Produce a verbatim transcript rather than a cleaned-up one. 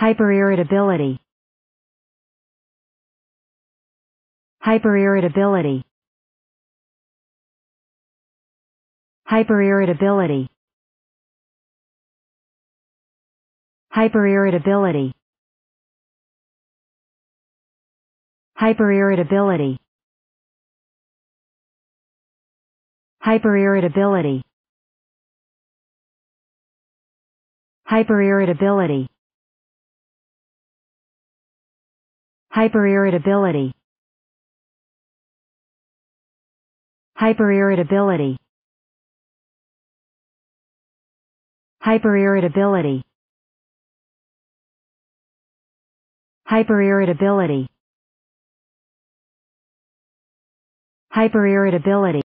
hyperirritability, hyperirritability, hyperirritability, hyperirritability, hyperirritability, hyperirritability, hyperirritability, hyperirritability, hyperirritability, hyperirritability, hyperirritability, hyperirritability.